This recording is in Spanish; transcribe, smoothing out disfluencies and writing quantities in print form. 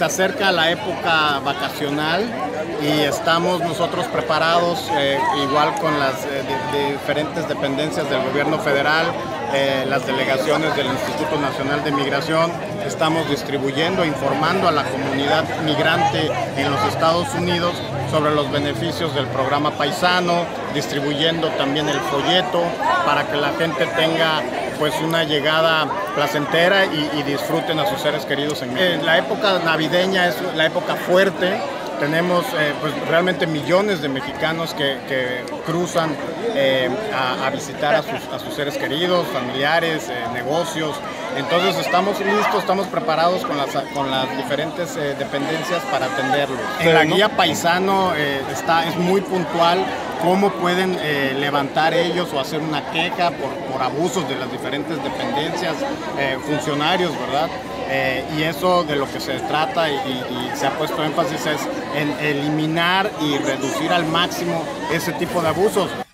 se acerca la época vacacional y estamos nosotros preparados, igual con las diferentes dependencias del gobierno federal, las delegaciones del Instituto Nacional de Migración. Estamos distribuyendo, informando a la comunidad migrante en los Estados Unidos sobre los beneficios del programa Paisano, distribuyendo también el folleto para que la gente tenga pues una llegada placentera y disfruten a sus seres queridos en México. La época navideña es la época fuerte. Tenemos pues realmente millones de mexicanos que cruzan a visitar a sus seres queridos, familiares, negocios. Entonces estamos listos, estamos preparados con las diferentes dependencias para atenderlos. En la guía Paisano es muy puntual cómo pueden levantar ellos o hacer una queja por abusos de las diferentes dependencias, funcionarios, ¿verdad? Y eso de lo que se trata y se ha puesto énfasis es en eliminar y reducir al máximo ese tipo de abusos.